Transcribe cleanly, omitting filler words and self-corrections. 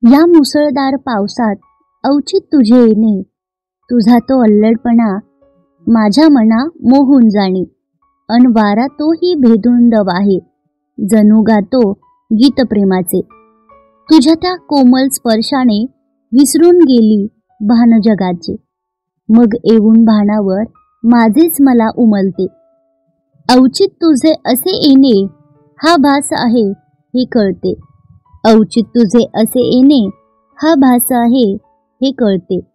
या मुसळधार पावसात अवचित तुझे येणे, तुझा तो अल्लडपणा माझ्या मना मोहून जाणे. अन वारा तोही भेदून वाहे, जणू गातो गीत प्रेमाचे. तुझ्या त्या कोमल स्पर्शाने विसरून गेली भान जगाचे. मग येऊन भानावर माझेच मला उमलते. अवचित तुझे असे येणे हा भास आहे हे कळते. अवचित तुझे असे येणे हा भास आहे हे कळते.